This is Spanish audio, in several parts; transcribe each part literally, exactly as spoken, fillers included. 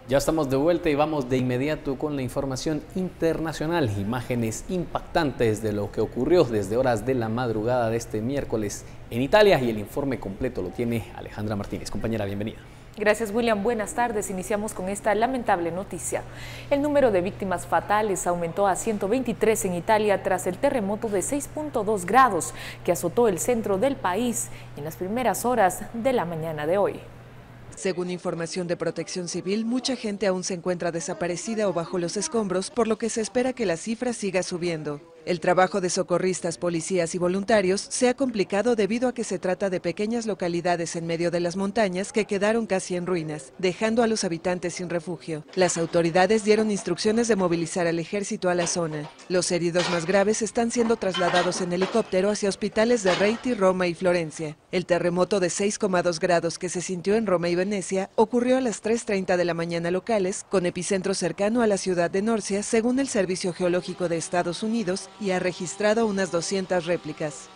Ya estamos de vuelta y vamos de inmediato con la información internacional. Imágenes impactantes de lo que ocurrió desde horas de la madrugada de este miércoles en Italia, y el informe completo lo tiene Alejandra Martínez. Compañera, bienvenida. Gracias, William. Buenas tardes. Iniciamos con esta lamentable noticia. El número de víctimas fatales aumentó a ciento veintitrés en Italia tras el terremoto de seis punto dos grados que azotó el centro del país en las primeras horas de la mañana de hoy. Según información de Protección Civil, mucha gente aún se encuentra desaparecida o bajo los escombros, por lo que se espera que la cifra siga subiendo. El trabajo de socorristas, policías y voluntarios se ha complicado debido a que se trata de pequeñas localidades en medio de las montañas que quedaron casi en ruinas, dejando a los habitantes sin refugio. Las autoridades dieron instrucciones de movilizar al ejército a la zona. Los heridos más graves están siendo trasladados en helicóptero hacia hospitales de Rieti, Roma y Florencia. El terremoto de seis coma dos grados que se sintió en Roma y Venecia ocurrió a las tres treinta de la mañana locales, con epicentro cercano a la ciudad de Norcia, según el Servicio Geológico de Estados Unidos, y ha registrado unas doscientas réplicas.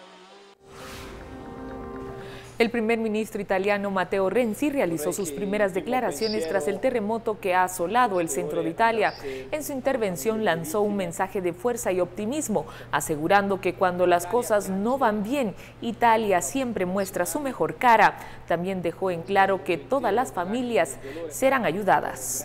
El primer ministro italiano Matteo Renzi realizó sus primeras declaraciones tras el terremoto que ha asolado el centro de Italia. En su intervención lanzó un mensaje de fuerza y optimismo, asegurando que cuando las cosas no van bien, Italia siempre muestra su mejor cara. También dejó en claro que todas las familias serán ayudadas.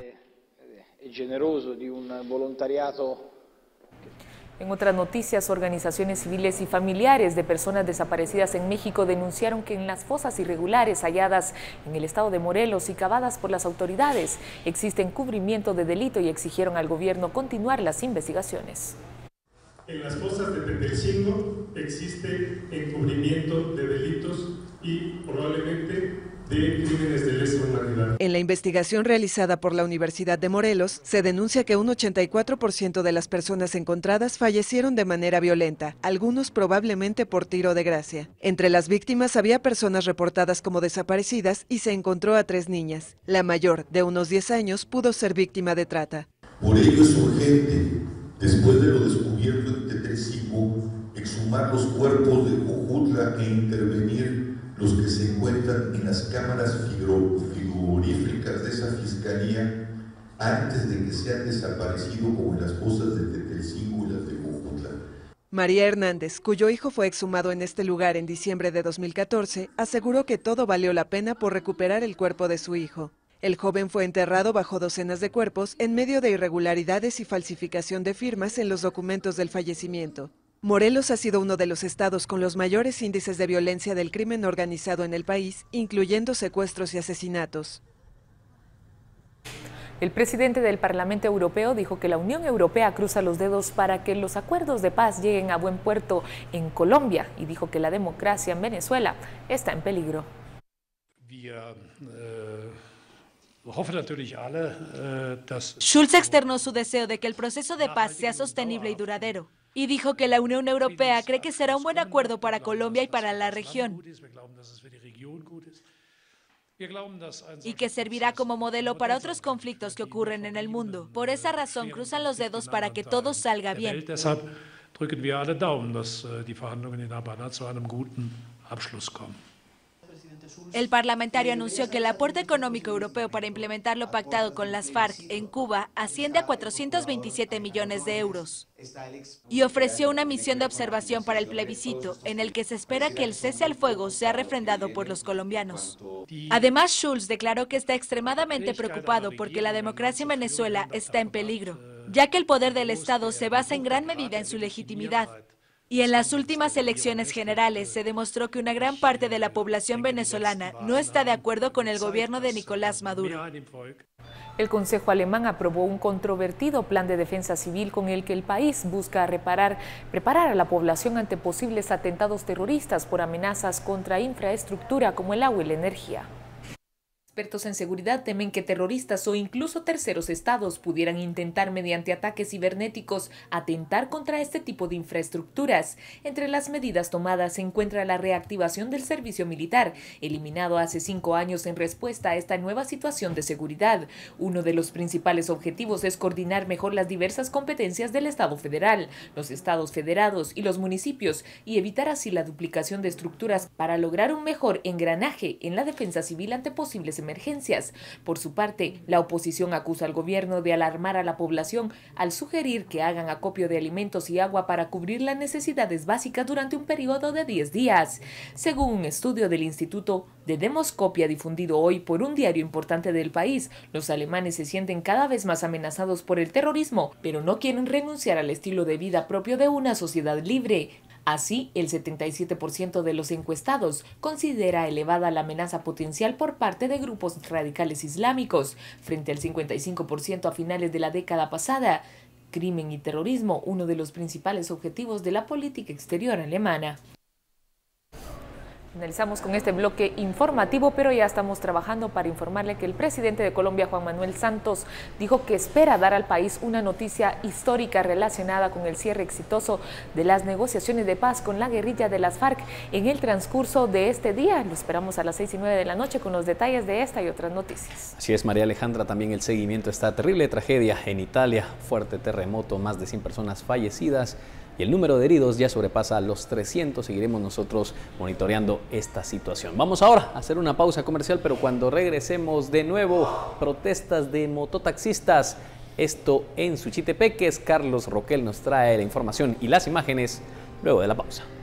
En otras noticias, organizaciones civiles y familiares de personas desaparecidas en México denunciaron que en las fosas irregulares halladas en el estado de Morelos y cavadas por las autoridades existe encubrimiento de delito y exigieron al gobierno continuar las investigaciones. En las fosas de Tetelcingo existe encubrimiento de delitos y probablemente de crímenes de lesa humanidad. En la investigación realizada por la Universidad de Morelos, se denuncia que un ochenta y cuatro por ciento de las personas encontradas fallecieron de manera violenta, algunos probablemente por tiro de gracia. Entre las víctimas había personas reportadas como desaparecidas y se encontró a tres niñas. La mayor, de unos diez años, pudo ser víctima de trata. Por ello es urgente, después de lo descubierto en Tetelcingo, exhumar los cuerpos de Jojutla e intervenir los que se encuentran en las cámaras frigoríficas de esa fiscalía antes de que sean desaparecidos como en las fosas de Tetelcingo y las de Jojutla. María Hernández, cuyo hijo fue exhumado en este lugar en diciembre de dos mil catorce, aseguró que todo valió la pena por recuperar el cuerpo de su hijo. El joven fue enterrado bajo docenas de cuerpos en medio de irregularidades y falsificación de firmas en los documentos del fallecimiento. Morelos ha sido uno de los estados con los mayores índices de violencia del crimen organizado en el país, incluyendo secuestros y asesinatos. El presidente del Parlamento Europeo dijo que la Unión Europea cruza los dedos para que los acuerdos de paz lleguen a buen puerto en Colombia y dijo que la democracia en Venezuela está en peligro. Schulz externó su deseo de que el proceso de paz sea sostenible y duradero, y dijo que la Unión Europea cree que será un buen acuerdo para Colombia y para la región, y que servirá como modelo para otros conflictos que ocurren en el mundo. Por esa razón, cruzan los dedos para que todo salga bien. El parlamentario anunció que el aporte económico europeo para implementar lo pactado con las FARC en Cuba asciende a cuatrocientos veintisiete millones de euros y ofreció una misión de observación para el plebiscito, en el que se espera que el cese al fuego sea refrendado por los colombianos. Además, Schulz declaró que está extremadamente preocupado porque la democracia en Venezuela está en peligro, ya que el poder del Estado se basa en gran medida en su legitimidad. Y en las últimas elecciones generales se demostró que una gran parte de la población venezolana no está de acuerdo con el gobierno de Nicolás Maduro. El Consejo Alemán aprobó un controvertido plan de defensa civil con el que el país busca reparar, preparar a la población ante posibles atentados terroristas por amenazas contra infraestructura como el agua y la energía. Expertos en seguridad temen que terroristas o incluso terceros estados pudieran intentar mediante ataques cibernéticos atentar contra este tipo de infraestructuras. Entre las medidas tomadas se encuentra la reactivación del servicio militar, eliminado hace cinco años en respuesta a esta nueva situación de seguridad. Uno de los principales objetivos es coordinar mejor las diversas competencias del Estado federal, los estados federados y los municipios y evitar así la duplicación de estructuras para lograr un mejor engranaje en la defensa civil ante posibles emergencias. Por su parte, la oposición acusa al gobierno de alarmar a la población al sugerir que hagan acopio de alimentos y agua para cubrir las necesidades básicas durante un periodo de diez días. Según un estudio del Instituto de Demoscopia difundido hoy por un diario importante del país, los alemanes se sienten cada vez más amenazados por el terrorismo, pero no quieren renunciar al estilo de vida propio de una sociedad libre. Así, el setenta y siete por ciento de los encuestados considera elevada la amenaza potencial por parte de grupos radicales islámicos, frente al cincuenta y cinco por ciento a finales de la década pasada. Crimen y terrorismo, uno de los principales objetivos de la política exterior alemana. Finalizamos con este bloque informativo, pero ya estamos trabajando para informarle que el presidente de Colombia, Juan Manuel Santos, dijo que espera dar al país una noticia histórica relacionada con el cierre exitoso de las negociaciones de paz con la guerrilla de las FARC en el transcurso de este día. Lo esperamos a las seis y nueve de la noche con los detalles de esta y otras noticias. Así es, María Alejandra, también el seguimiento a esta terrible tragedia en Italia, fuerte terremoto, más de cien personas fallecidas. Y el número de heridos ya sobrepasa los trescientos. Seguiremos nosotros monitoreando esta situación. Vamos ahora a hacer una pausa comercial, pero cuando regresemos de nuevo, protestas de mototaxistas. Esto en Suchitepeques. Carlos Roquel nos trae la información y las imágenes luego de la pausa.